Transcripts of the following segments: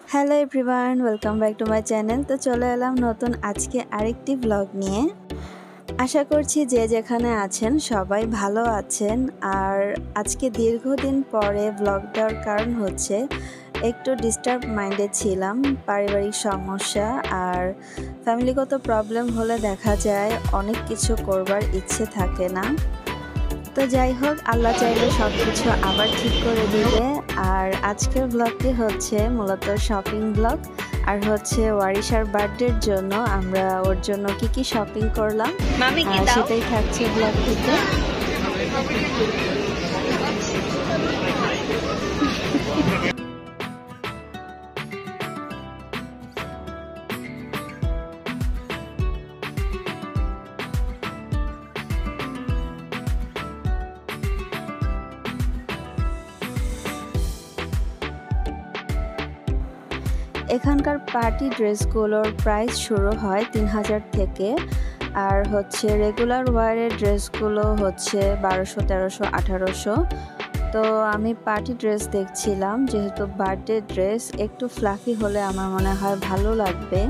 Hello everyone, welcome back to my channel. তো চলে এলাম নতুন আজকে আরেকটি ব্লগ নিয়ে। আশা করছি যে যেখানে আছেন সবাই ভালো আছেন। আর আজকে দীর্ঘদিন পরে ব্লগ দেওয়ার কারণ হচ্ছে একটু ডিস্টার্ব মাইন্ডে ছিলাম। পারিবারিক সমস্যা আর ফ্যামিলিগত প্রবলেম হলে দেখা যায় অনেক কিছু করবার ইচ্ছে থাকে না। তো যাই হোক, আল্লাহ চাইলে সব কিছু আবার ঠিক করে দিবে। আর আজকের ব্লগটি হচ্ছে মূলত শপিং ব্লগ, আর হচ্ছে ওয়ারিসার বার্থডের জন্য আমরা ওর জন্য কি শপিং করলাম সেটাই থাকছে ব্লগটিতে। এখানকার পার্টি ড্রেসগুলোর প্রাইস শুরু হয় 3000 থেকে, আর হচ্ছে রেগুলার ওয়ারের ড্রেসগুলো হচ্ছে 1200, 1300, 1800। তো আমি পার্টি ড্রেস দেখছিলাম, যেহেতু বার্থডে ড্রেস একটু ফ্লাফি হলে আমার মনে হয় ভালো লাগবে।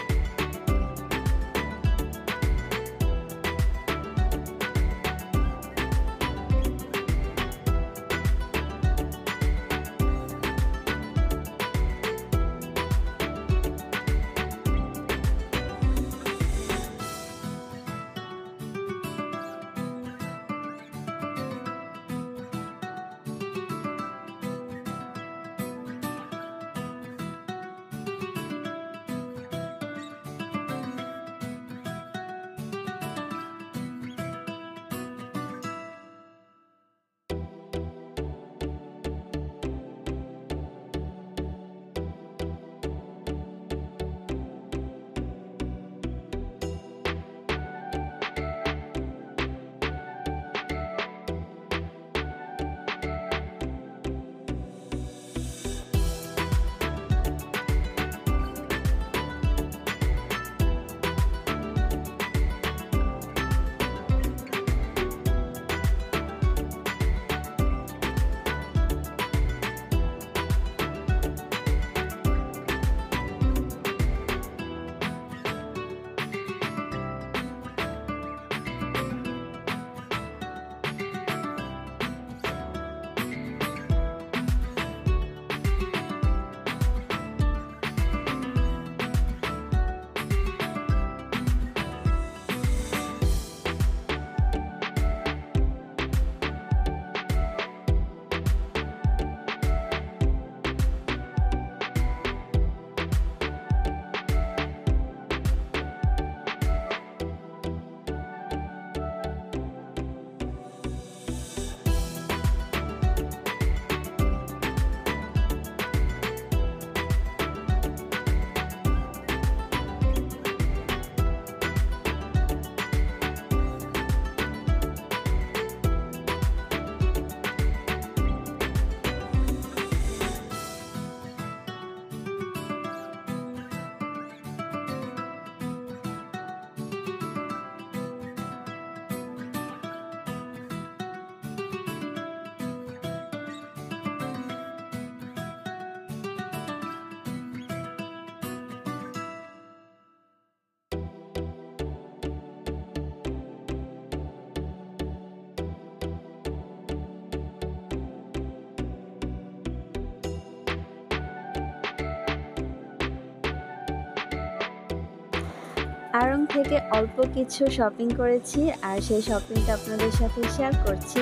আড়ং থেকে অল্প কিছু শপিং করেছি, আর সেই শপিংটা আপনাদের সাথে শেয়ার করছি।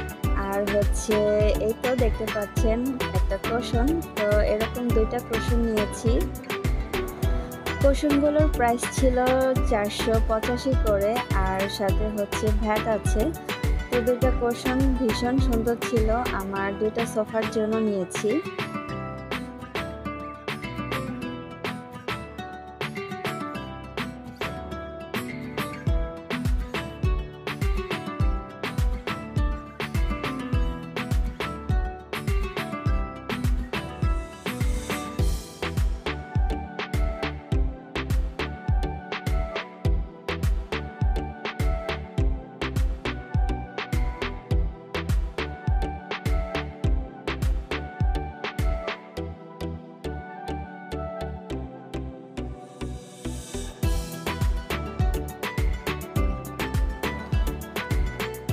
আর হচ্ছে এই তো দেখতে পাচ্ছেন একটা কুশন, তো এরকম দুইটা কুশন নিয়েছি। কুশনগুলোর প্রাইস ছিল 485 করে, আর সাথে হচ্ছে ভ্যাট আছে। তো দুইটা কুশন ভীষণ সুন্দর ছিল, আমার দুইটা সোফার জন্য নিয়েছি।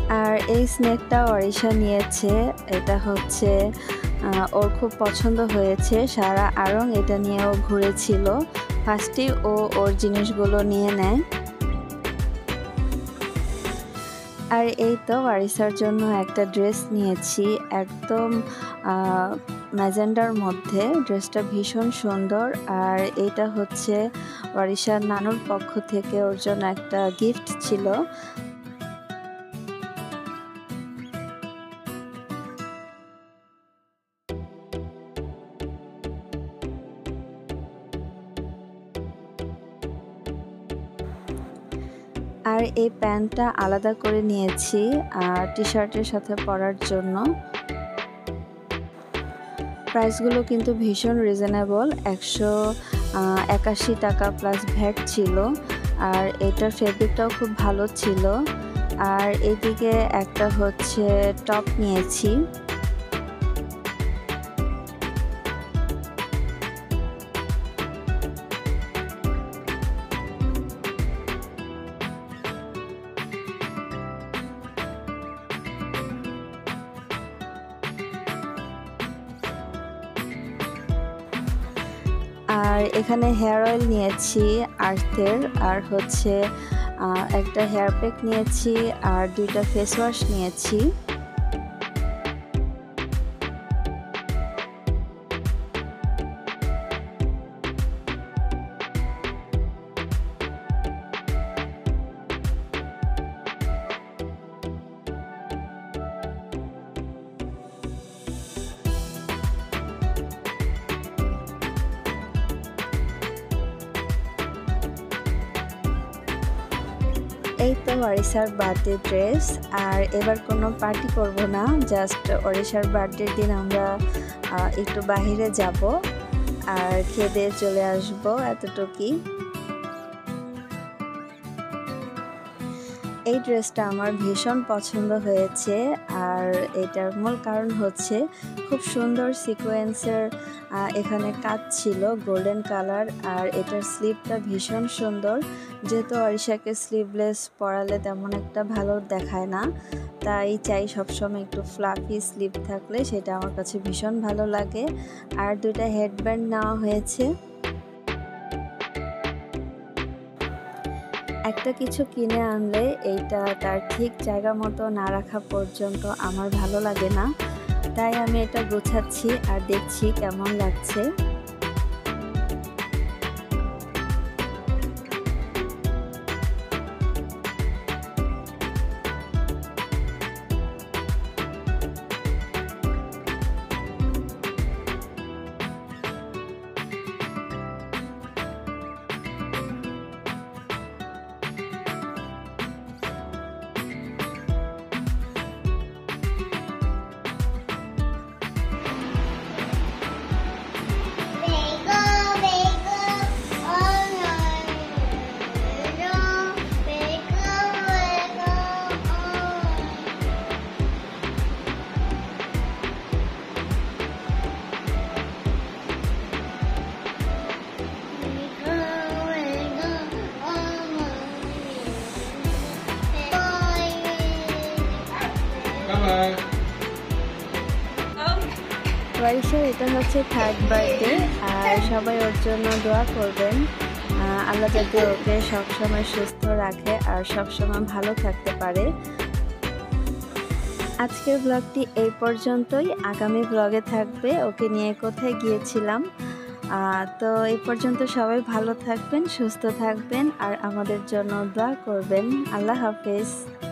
আর এই স্নেকটা ওয়ারিশা নিয়েছে, এটা হচ্ছে ওর খুব পছন্দ হয়েছে। সারা আড়ং এটা নিয়ে ও ঘুরেছিল, ফার্স্টেই ও ওর জিনিসগুলো নিয়ে নেয়। আর এই তো ওয়ারিসার জন্য একটা ড্রেস নিয়েছি, একদম ম্যাজেন্ডার মধ্যে। ড্রেসটা ভীষণ সুন্দর। আর এটা হচ্ছে ওয়ারিসার নানুর পক্ষ থেকে ওর জন্য একটা গিফট ছিল। আর এই প্যান্টটা আলাদা করে নিয়েছি টি শার্টের সাথে পরার জন্য। প্রাইসগুলো কিন্তু ভীষণ রিজনেবল, 181 টাকা প্লাস ভ্যাট ছিল। আর এটার ফেব্রিকটাও খুব ভালো ছিল। আর এদিকে একটা হচ্ছে টপ নিয়েছি। আর এখানে হেয়ার অয়েল নিয়েছি আর্থের, আর হচ্ছে একটা হেয়ার প্যাক নিয়েছি, আর 2টা ফেস ওয়াশ নিয়েছি। এই তো ওয়ারিসার বার্থডে ড্রেস। আর এবার কোনো পার্টি করব না, জাস্ট ওয়ারিসার বার্থডের দিন আমরা একটু বাহিরে যাব আর খেয়ে দিয়ে চলে আসব, এতটুকুই। এই ড্রেসটা আমার ভীষণ পছন্দ হয়েছে। আর এটার মূল কারণ হচ্ছে খুব সুন্দর সিকোয়েন্সের এখানে কাজ ছিল, গোল্ডেন কালার। আর এটার স্লিভটা ভীষণ সুন্দর, যেহেতু ওয়ারিসাকে স্লিভলেস পরালে তেমন একটা ভালো দেখায় না, তাই চাই সবসময় একটু ফ্লাফি স্লিভ থাকলে, সেটা আমার কাছে ভীষণ ভালো লাগে। আর 2টা হেডব্যান্ড নেওয়া হয়েছে। একটা কিছু কিনে আনলে এইটা তার ঠিক জায়গা মতো না রাখা পর্যন্ত আমার ভালো লাগে না, তাই আমি এটা গোছাচ্ছি আর দেখছি কেমন লাগছে। ওয়ারিসার এটা হচ্ছে 3rd বার্থডে, আর সবাই ওর জন্য দোয়া করবেন, আল্লাহ যাতে ওকে সবসময় সুস্থ রাখে আর সবসময় ভালো থাকতে পারে। আজকের ব্লগটি এই পর্যন্তই, আগামী ব্লগে থাকবে ওকে নিয়ে কোথায় গিয়েছিলাম। তো এই পর্যন্ত সবাই ভালো থাকবেন, সুস্থ থাকবেন, আর আমাদের জন্য দোয়া করবেন। আল্লাহ হাফেজ।